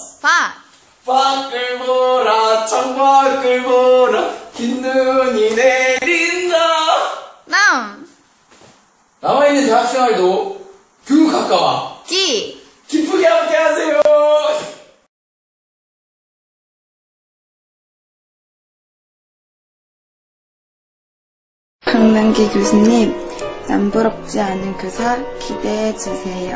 밭. 밖을 보라 창밖을 보라 긴 눈이 내린다. 남. 남아있는 대학생활도 교육학과와 기쁘게 함께하세요. 강남기 교수님, 남부럽지 않은 교사 기대해주세요.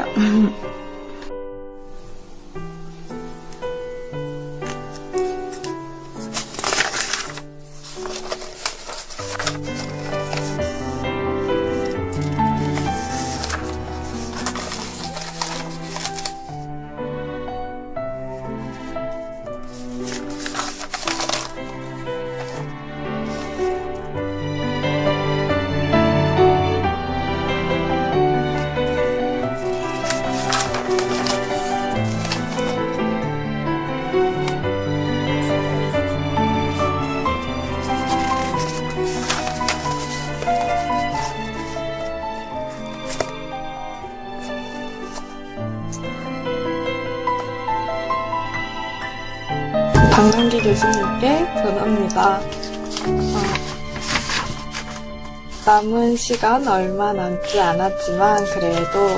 강남기 교수님께 전합니다. 남은 시간 얼마 남지 않았지만 그래도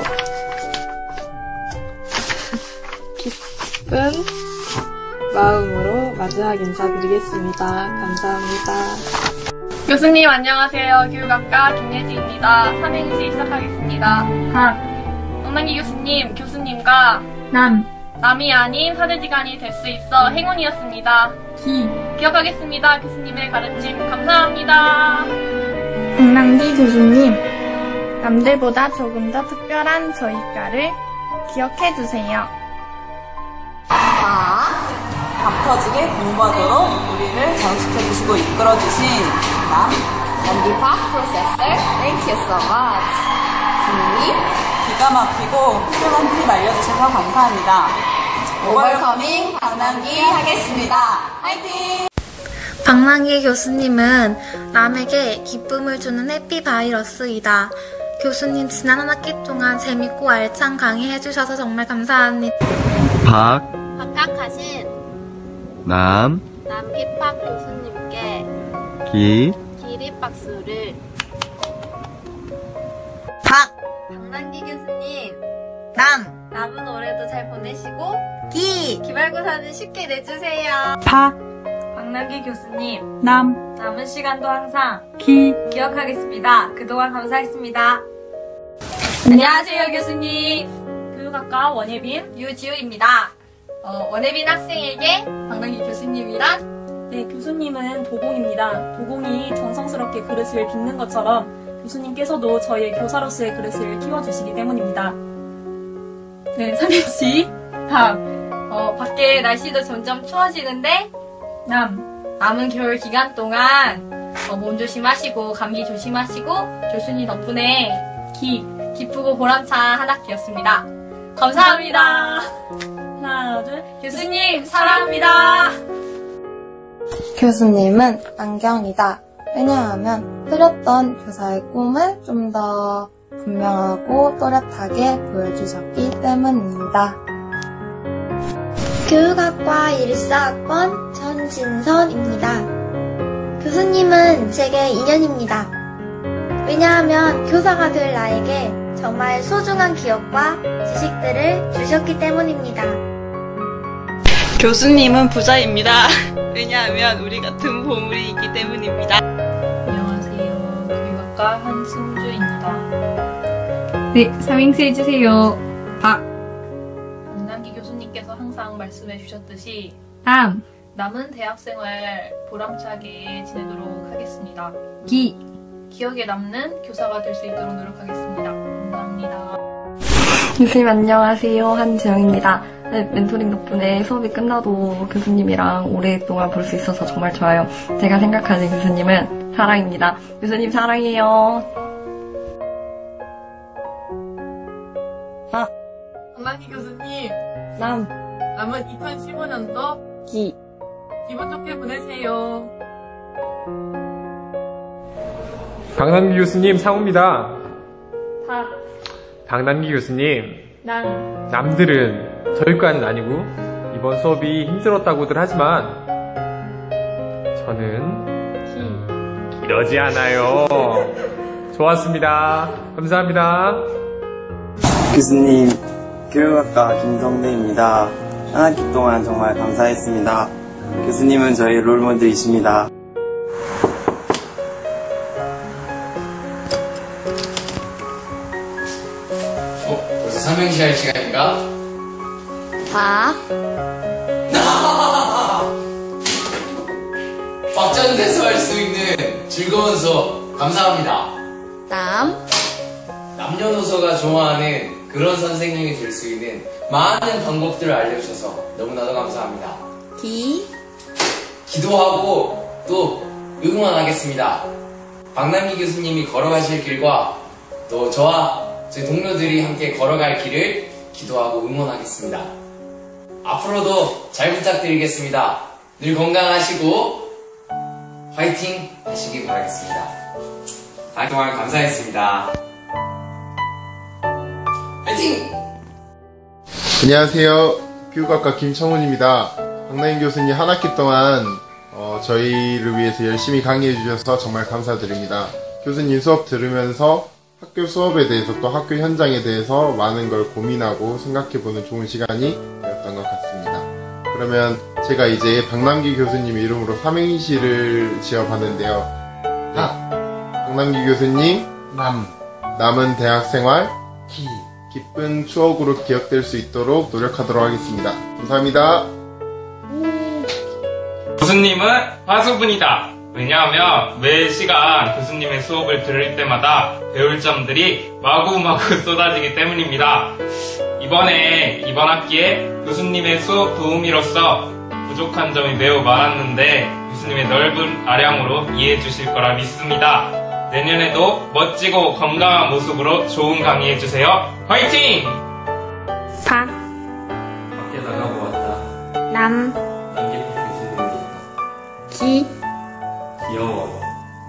기쁜 마음으로 마지막 인사드리겠습니다. 감사합니다. 교수님 안녕하세요. 교육학과 김예지입니다. 삼행시 시작하겠습니다. 강남기 교수님, 교수님과 남이 아닌 사제지간이 될 수 있어 행운이었습니다. 기억하겠습니다. 교수님의 가르침 감사합니다. 강남기 교수님, 남들보다 조금 더 특별한 저희 과를 기억해주세요. 밥 터지게 공부하도록 우리를 자극시켜주시고 이끌어주신 연기파 프로세서 Thank you so much. 기가 막히고 훌륭한 팁 알려주셔서 감사합니다. 오버커밍 강남기 하겠습니다. 화이팅! 박남기 교수님은 남에게 기쁨을 주는 해피바이러스이다. 교수님 지난 한 학기 동안 재밌고 알찬 강의 해주셔서 정말 감사합니다. 박학하신 남기팍 교수님께 기립박수를. 박남기 교수님, 남은 올해도 잘 보내시고 기말고사는 쉽게 내주세요. 박남기 교수님, 남은 시간도 항상 기억하겠습니다. 그동안 감사했습니다. 안녕하세요 교수님. 교육학과 원예빈 유지우입니다. 원예빈 학생에게 박남기 교수님이란? 네, 교수님은 도공입니다. 도공이 정성스럽게 그릇을 빚는 것처럼 교수님께서도 저희의 교사로서의 그릇을 키워주시기 때문입니다. 네, 삼행시 밖에 날씨도 점점 추워지는데 남은 겨울 기간 동안 몸 조심하시고 감기 조심하시고 교수님 덕분에 기쁘고 보람찬 한 학기였습니다. 감사합니다. 하나, 둘. 교수님 사랑합니다. 교수님은 안경이다. 왜냐하면 흐렸던 교사의 꿈을 좀 더 분명하고 또렷하게 보여주셨기 때문입니다. 교육학과 14학번 전진선입니다. 교수님은 제게 인연입니다. 왜냐하면 교사가 될 나에게 정말 소중한 기억과 지식들을 주셨기 때문입니다. 교수님은 부자입니다. 왜냐하면 우리 같은 보물이 있기 때문입니다. 안녕하세요. 교육학과 한승주입니다. 네, 삼행시 해주세요. 박남기 교수님께서 항상 말씀해 주셨듯이 남은 대학생활 보람차게 지내도록 하겠습니다. 기억에 남는 교사가 될 수 있도록 노력하겠습니다. 감사합니다. 교수님 안녕하세요. 한지영입니다. 네, 멘토링 덕분에 수업이 끝나도 교수님이랑 오랫동안 볼 수 있어서 정말 좋아요. 제가 생각하는 교수님은 사랑입니다. 교수님 사랑해요. 강남기 교수님, 남은 2015년도 기분 좋게 보내세요. 박남기 교수님 상호입니다. 박남기 교수님, 남들은 저희과는 아니고 이번 수업이 힘들었다고들 하지만 저는 이러지 않아요. 좋았습니다. 감사합니다. 교수님, 교육학과 김성대입니다. 한 학기 동안 정말 감사했습니다. 교수님은 저희 롤모델이십니다. 벌써 삼행시 할 시간인가? 박전돼서 할 수 있는 즐거운 수업 감사합니다. 남녀노소가 좋아하는 그런 선생님이 될 수 있는 많은 방법들을 알려주셔서 너무나도 감사합니다. 기도하고 또 응원하겠습니다. 박남기 교수님이 걸어가실 길과 또 저와 저희 동료들이 함께 걸어갈 길을 기도하고 응원하겠습니다. 앞으로도 잘 부탁드리겠습니다. 늘 건강하시고 화이팅 하시기 바라겠습니다. 한동안 감사했습니다. 화이팅! 안녕하세요. 교육학과 김청훈입니다. 박나인 교수님 한 학기 동안 저희를 위해서 열심히 강의해 주셔서 정말 감사드립니다. 교수님 수업 들으면서 학교 수업에 대해서 또 학교 현장에 대해서 많은 걸 고민하고 생각해보는 좋은 시간이 되었던 것 같습니다. 그러면 제가 이제 박남기 교수님 이름으로 삼행시를 지어봤는데요. 박남기 교수님, 남은 대학생활, 기쁜 추억으로 기억될 수 있도록 노력하도록 하겠습니다. 감사합니다. 교수님은 화수분이다. 왜냐하면 매 시간 교수님의 수업을 들을 때마다 배울 점들이 마구마구 쏟아지기 때문입니다. 이번 학기에 교수님의 수업 도우미로서 부족한 점이 매우 많았는데 교수님의 넓은 아량으로 이해해 주실 거라 믿습니다. 내년에도 멋지고 건강한 모습으로 좋은 강의 해주세요. 화이팅! 밖에 나가보았다. 남기포 교수님이다. 귀여워.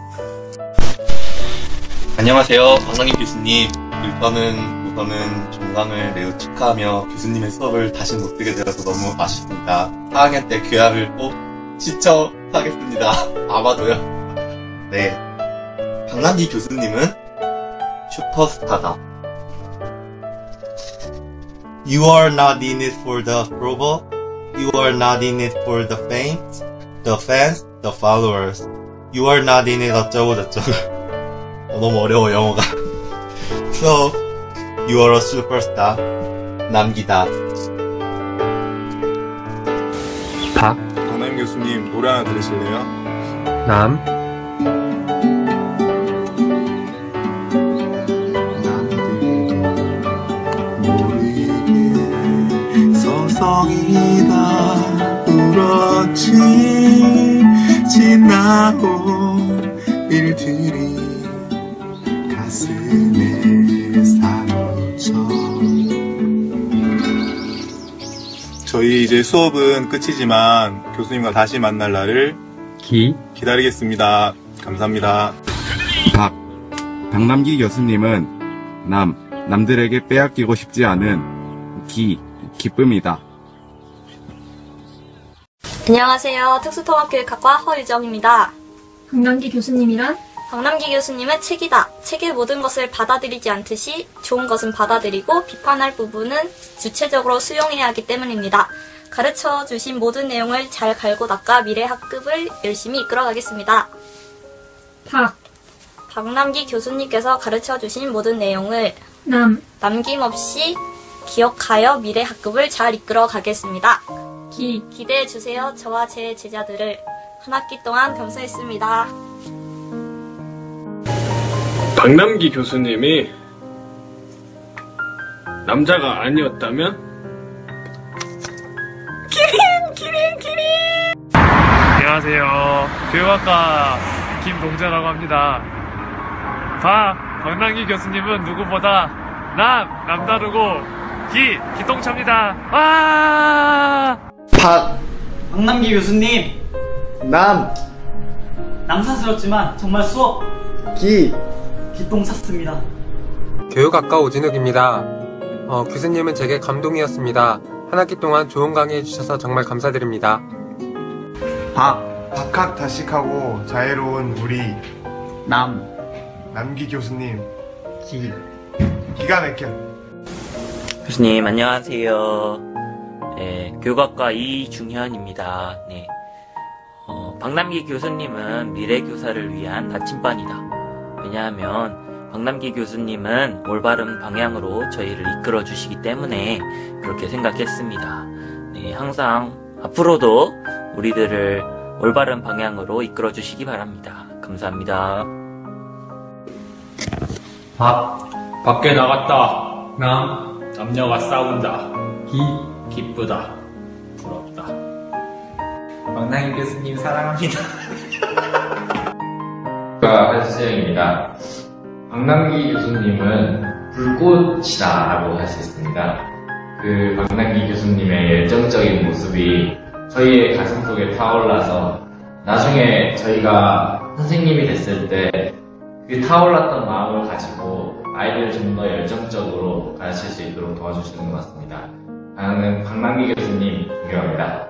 안녕하세요. 박남기 교수님. 우선은 종강을 매우 축하하며 교수님의 수업을 다시 못 듣게 되어서 너무 아쉽습니다. 4학년 때 교양을 꼭 신청하겠습니다. 아마도요. 네. 박남기 교수님은 슈퍼스타다. You are not in it for the approval. You are not in it for the fans, the followers. You are not in it 어쩌고 저쩌고. 너무 어려워 영어가. So, you are a superstar. 남기다. 박남기 교수님 노래 하나 들으실래요? 서성이다 울었지 지나온 일들이 가슴에 사무쳐. 저희 이제 수업은 끝이지만 교수님과 다시 만날 날을 기다리겠습니다. 감사합니다. 박남기 교수님은 남들에게 빼앗기고 싶지 않은 기쁨이다. 안녕하세요. 특수통합교육학과 허유정입니다. 박남기 교수님이란? 박남기 교수님은 책이다. 책의 모든 것을 받아들이지 않듯이 좋은 것은 받아들이고 비판할 부분은 주체적으로 수용해야 하기 때문입니다. 가르쳐 주신 모든 내용을 잘 갈고 닦아 미래 학급을 열심히 이끌어가겠습니다. 박남기 교수님께서 가르쳐 주신 모든 내용을 남김없이 기억하여 미래 학급을 잘 이끌어 가겠습니다. 기대해 주세요. 저와 제 제자들을 한 학기 동안 감사했습니다. 박남기 교수님이 남자가 아니었다면? 기린! 안녕하세요. 교육학과 김동재라고 합니다. 박남기 교수님은 누구보다 남다르고 기똥차입니다. 박남기 교수님 남사스럽지만 정말 수업 기똥찼습니다. 교육학과 오진욱입니다. 교수님은 제게 감동이었습니다. 한 학기 동안 좋은 강의 해주셔서 정말 감사드립니다. 박학다식하고 자애로운 우리 남기 교수님. 기가 막혀. 교수님 안녕하세요. 네, 교육학과 이중현입니다. 네, 박남기 교수님은 미래교사를 위한 나침반이다. 왜냐하면 박남기 교수님은 올바른 방향으로 저희를 이끌어 주시기 때문에 그렇게 생각했습니다. 네, 항상 앞으로도 우리들을 올바른 방향으로 이끌어 주시기 바랍니다. 감사합니다. 밖에 나갔다. 남녀가 싸운다. 기쁘다. 부럽다. 박남기 교수님 사랑합니다. 한수영입니다. 박남기 교수님은 불꽃이다라고 할 수 있습니다. 그 박남기 교수님의 열정적인 모습이 저희의 가슴 속에 타올라서 나중에 저희가 선생님이 됐을 때 그 타올랐던 마음을 가지고 아이들을 좀 더 열정적으로 가르칠 수 있도록 도와주시는 것 같습니다. 나는 박남기 교수님 존경합니다.